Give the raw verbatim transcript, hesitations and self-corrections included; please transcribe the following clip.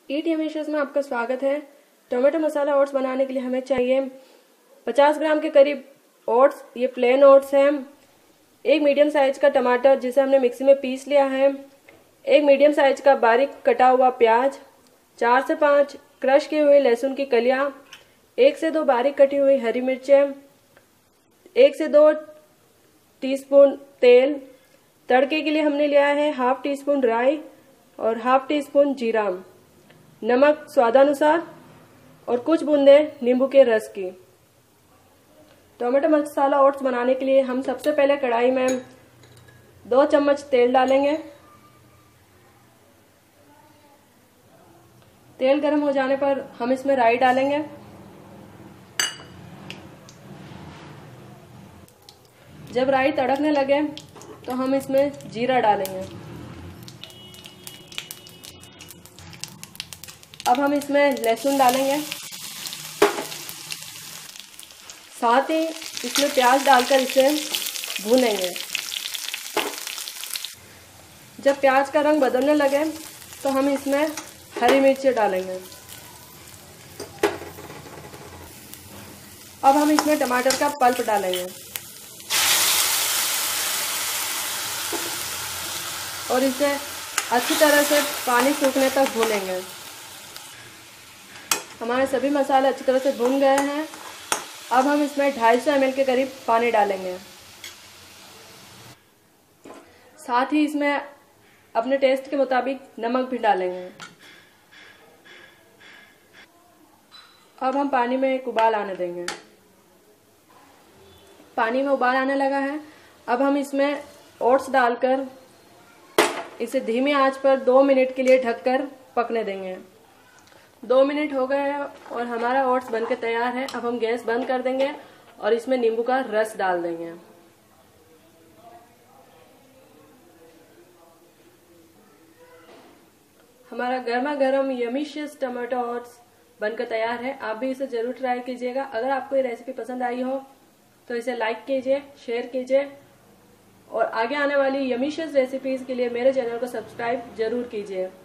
ईट यमीशेस में आपका स्वागत है। टोमेटो मसाला ओट्स बनाने के लिए हमें चाहिए पचास ग्राम के करीब ओट्स। ये प्लेन ओट्स हैं। एक मीडियम साइज का टमाटर जिसे हमने मिक्सी में पीस लिया है। एक मीडियम साइज का बारीक कटा हुआ प्याज, चार से पाँच क्रश की हुई लहसुन की कलियां, एक से दो बारीक कटी हुई हरी मिर्चें, एक से दो टीस्पून तेल। तड़के के लिए हमने लिया है हाफ टी स्पून राई और हाफ टी स्पून जीरा, नमक स्वादानुसार और कुछ बूंदे नींबू के रस की। टोमेटो मसाला ओट्स बनाने के लिए हम सबसे पहले कढ़ाई में दो चम्मच तेल डालेंगे। तेल गर्म हो जाने पर हम इसमें राई डालेंगे। जब राई तड़कने लगे तो हम इसमें जीरा डालेंगे। अब हम इसमें लहसुन डालेंगे, साथ ही इसमें प्याज डालकर इसे भूनेंगे। जब प्याज का रंग बदलने लगे तो हम इसमें हरी मिर्ची डालेंगे। अब हम इसमें टमाटर का पल्प डालेंगे और इसे अच्छी तरह से पानी सूखने तक भूनेंगे। हमारे सभी मसाले अच्छी तरह से भून गए हैं। अब हम इसमें ढाई सौ एम एल के करीब पानी डालेंगे। साथ ही इसमें अपने टेस्ट के मुताबिक नमक भी डालेंगे। अब हम पानी में एक उबाल आने देंगे। पानी में उबाल आने लगा है। अब हम इसमें ओट्स डालकर इसे धीमी आंच पर दो मिनट के लिए ढककर पकने देंगे। दो मिनट हो गए हैं और हमारा ओट्स बनकर तैयार है। अब हम गैस बंद कर देंगे और इसमें नींबू का रस डाल देंगे। हमारा गर्मा गर्म यमीशियस टमाटो ओट्स बनकर तैयार है। आप भी इसे जरूर ट्राई कीजिएगा। अगर आपको ये रेसिपी पसंद आई हो तो इसे लाइक कीजिए, शेयर कीजिए और आगे आने वाली यमीशियस रेसिपीज के लिए मेरे चैनल को सब्सक्राइब जरूर कीजिए।